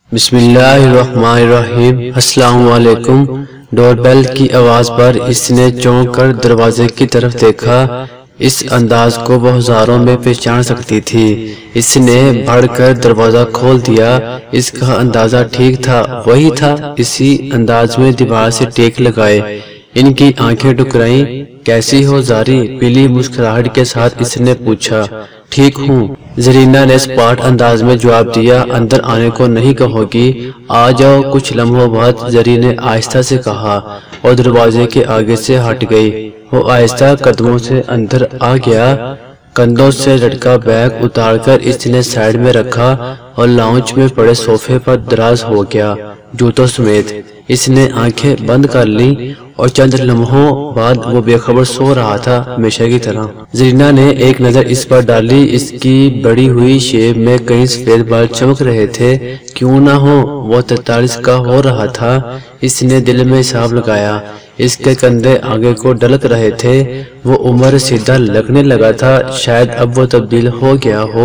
بسم اللہ الرحمن الرحیم۔ السلام علیکم۔ ڈور بیل کی آواز پر اس نے چونک کر دروازے کی طرف دیکھا۔ اس انداز کو وہ ہزاروں میں پہچان سکتی تھی۔ اس نے بڑھ کر دروازہ کھول دیا۔ اس کا اندازہ ٹھیک تھا، وہی تھا، اسی انداز میں دیوار سے ٹیک لگائے۔ ان کی آنکھیں ٹکرائیں۔ کیسی ہو زاری؟ پیلی مسکراہٹ کے ساتھ اس نے پوچھا۔ ٹھیک ہوں، زرینہ نے سپاٹ انداز میں جواب دیا۔ اندر آنے کو نہیں کہو گی؟ آ جاؤ۔ کچھ لمحوں بعد زری نے آہستہ سے کہا اور دروازے کے آگے سے ہٹ گئی۔ وہ آہستہ قدموں سے اندر آ گیا۔ کندھوں سے لٹکا بیگ اتار کر اس نے سائیڈ میں رکھا اور لاؤنج میں پڑے صوفے پر دراز ہو گیا، جوتوں سمیت۔ اس نے آنکھیں بند کر لیں اور چند لمحوں بعد وہ بے خبر سو رہا تھا، ہمیشہ کی طرح۔ زرینہ نے ایک نظر اس پر ڈالی۔ اس کی بڑی ہوئی شیب میں کئی سفید بال چمک رہے تھے۔ کیوں نہ ہو وہ 43 کا ہو رہا تھا۔ اس نے دل میں حساب لگایا۔ اس کے کندھے آگے کو ڈھلک رہے تھے۔ وہ عمر سیدھا لگنے لگا تھا۔ شاید اب وہ تبدیل ہو گیا ہو۔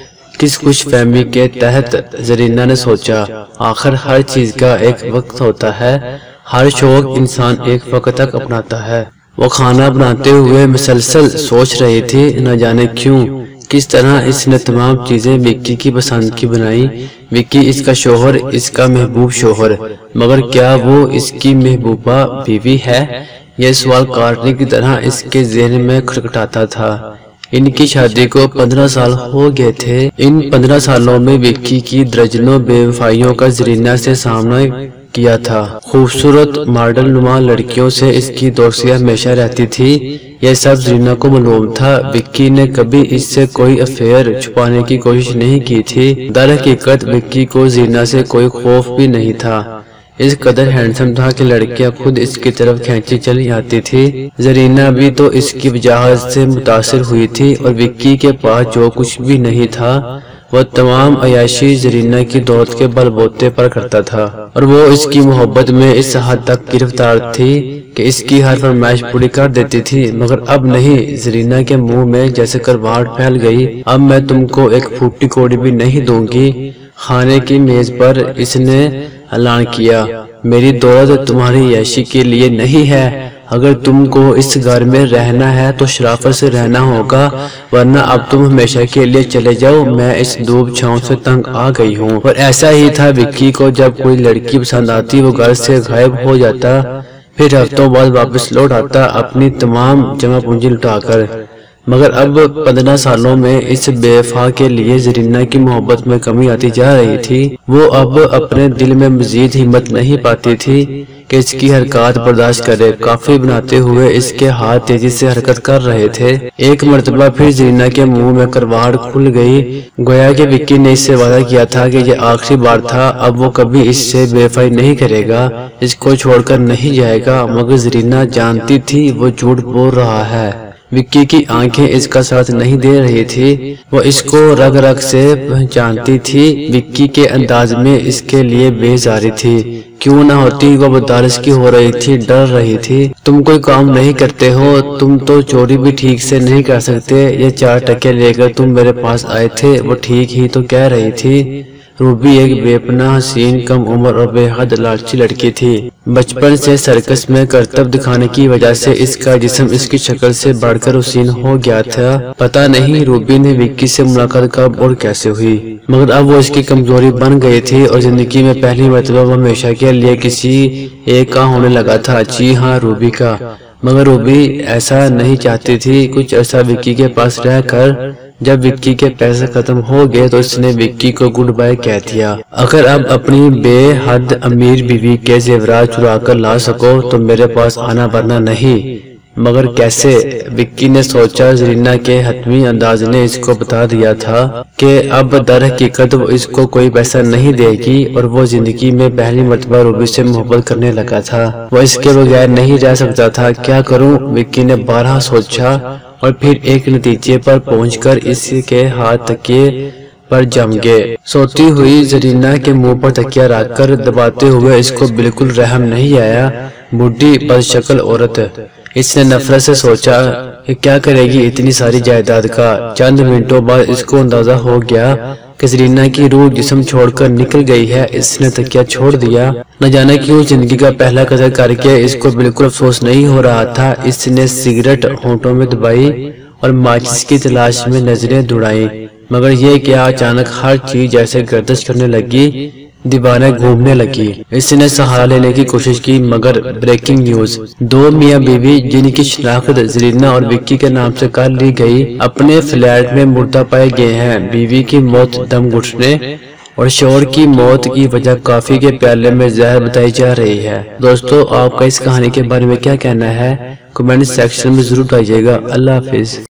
کس خوش فہمی کے تحت، زرینہ نے سوچا۔ آخر ہر چیز کا ایک وقت ہوتا ہے، ہر شوق انسان ایک وقت تک اپناتا ہے۔ وہ کھانا بناتے ہوئے مسلسل سوچ رہی تھی، نہ جانے کیوں، کس طرح اس نے تمام چیزیں وکی کی پسند کی بنائی۔ وکی اس کا شوہر، اس کا محبوب شوہر، مگر کیا وہ اس کی محبوبہ بیوی ہے؟ یہ سوال کاٹنے کی طرح اس کے ذہن میں کھٹکھٹاتا تھا۔ ان کی شادی کو 15 سال ہو گئے تھے۔ ان 15 سالوں میں وکی کی درجنوں بے وفائیوں کا زرینہ سے سامنا کیا تھا۔ خوبصورت ماڈل نما لڑکیوں سے اس کی دوستی ہمیشہ رہتی تھی۔ یہ سب زرینہ کو معلوم تھا۔ وکی نے کبھی اس سے کوئی افیئر چھپانے کی کوشش نہیں کی تھی۔ در حقیقت وکی کو زرینہ سے کوئی خوف بھی نہیں تھا۔ اس قدر ہینڈسم تھا کہ لڑکیاں خود اس کی طرف کھینچی چلی آتی تھی۔ زرینہ بھی تو اس کی وجاہت سے متاثر ہوئی تھی، اور وکی کے پاس جو کچھ بھی نہیں تھا وہ تمام عیاشی زرینہ کی دولت کے بل بوتے پر کرتا تھا، اور وہ اس کی محبت میں اس حد تک گرفتار تھی کہ اس کی ہر فرمائش پوری کر دیتی تھی۔ مگر اب نہیں۔ زرینہ کے منہ میں جیسے کرواہٹ پھیل گئی۔ اب میں تم کو ایک پھوٹی کوڑی بھی نہیں دوں گی۔ کھانے کی میز پر اس نے اعلان کیا۔ میری دولت تمہاری عیاشی کے لیے نہیں ہے۔ اگر تم کو اس گھر میں رہنا ہے تو شرافت سے رہنا ہوگا، ورنہ اب تم ہمیشہ کے لیے چلے جاؤ۔ میں اس دھوپ چھاؤں سے تنگ آ گئی ہوں۔ اور ایسا ہی تھا وکی کو، جب کوئی لڑکی پسند آتی وہ گھر سے غائب ہو جاتا، پھر ہفتوں بعد واپس لوٹ آتا اپنی تمام جمع پونجی لٹا کر۔ مگر اب 15 سالوں میں اس بے وفا کے لیے زرینہ کی محبت میں کمی آتی جا رہی تھی۔ وہ اب اپنے دل میں مزید ہمت نہیں پاتی تھی کہ اس کی حرکات برداشت کرے۔ کافی بناتے ہوئے اس کے ہاتھ تیزی سے حرکت کر رہے تھے۔ ایک مرتبہ پھر زرینہ کے منہ میں کرواہٹ کھل گئی، گویا کہ وکی نے اس سے وعدہ کیا تھا کہ یہ آخری بار تھا۔ اب وہ کبھی اس سے بے وفائی نہیں کرے گا، اس کو چھوڑ کر نہیں جائے گا۔ مگر زرینہ جانتی تھی وہ جھوٹ بول رہا ہے۔ وکی کی آنکھیں اس کا ساتھ نہیں دے رہی تھی۔ وہ اس کو رگ رگ سے پہچانتی تھی۔ وکی کے انداز میں اس کے لیے بیزاری تھی۔ کیوں نہ ہوتی؟ وہ بدارس کی ہو رہی تھی، ڈر رہی تھی۔ تم کوئی کام نہیں کرتے ہو، تم تو چوری بھی ٹھیک سے نہیں کر سکتے۔ یہ 4 ٹکے لے کر تم میرے پاس آئے تھے، وہ ٹھیک ہی تو کہہ رہی تھی۔ روبی ایک بے پناہ حسین، کم عمر اور بے حد لالچی لڑکی تھی۔ بچپن سے سرکس میں کرتب دکھانے کی وجہ سے اس کا جسم اس کی شکل سے بڑھ کر حسین ہو گیا تھا۔ پتہ نہیں روبی نے وکی سے ملاقات کب اور کیسے ہوئی، مگر اب وہ اس کی کمزوری بن گئی تھی، اور زندگی میں پہلی مرتبہ وہ ہمیشہ کے لیے کسی ایک کا ہونے لگا تھا۔ جی ہاں، روبی کا۔ مگر روبی ایسا نہیں چاہتی تھی۔ کچھ عرصہ وکی کے پاس رہ کر جب وکی کے پیسے ختم ہو گئے تو اس نے وکی کو گڈ بائے کہہ دیا۔ اگر اب اپنی بے حد امیر بیوی کے زیورات چرا کر لا سکو تو میرے پاس آنا، ورنہ نہیں۔ مگر کیسے؟ وکی نے سوچا۔ زرینہ کے حتمی انداز نے اس کو بتا دیا تھا کہ اب در حقیقت وہ اس کو کوئی پیسہ نہیں دے گی، اور وہ زندگی میں پہلی مرتبہ روبی سے محبت کرنے لگا تھا۔ وہ اس کے بغیر نہیں رہ سکتا تھا۔ کیا کروں؟ وکی نے بارہا سوچا، اور پھر ایک نتیجے پر پہنچ کر اس کے ہاتھ تکیے پر جم گئے۔ سوتی ہوئی زرینہ کے منہ پر تکیہ رکھ کر دباتے ہوئے اس کو بالکل رحم نہیں آیا۔ بڈھی بدشکل عورت، اس نے نفرت سے سوچا کہ کیا کرے گی اتنی ساری جائیداد کا۔ چند منٹوں بعد اس کو اندازہ ہو گیا کہ زرینہ کی روح جسم چھوڑ کر نکل گئی ہے، اس نے تکیہ چھوڑ دیا۔ نہ جانے کیوں زندگی کا پہلا قدر کر کے اس کو بالکل افسوس نہیں ہو رہا تھا۔ اس نے سگریٹ ہونٹوں میں دبائی اور ماچس کی تلاش میں نظریں دوڑائیں، مگر یہ کیا اچانک ہر چیز جیسے گردش کرنے لگی، دیواریں گھومنے لگی۔ اس نے سہارا لینے کی کوشش کی مگر بریکنگ نیوز، دو میاں بیوی جن کی شناخت زرینہ اور وکی کے نام سے کر لی گئی اپنے فلیٹ میں مردہ پائے گئے ہیں۔ بیوی کی موت دم گھٹنے اور شوہر کی موت کی وجہ کافی کے پیالے میں زہر بتائی جا رہی ہے۔ دوستو آپ کا اس کہانی کے بارے میں کیا کہنا ہے؟ کمنٹ سیکشن میں ضرور بتائیے گا۔ اللہ حافظ۔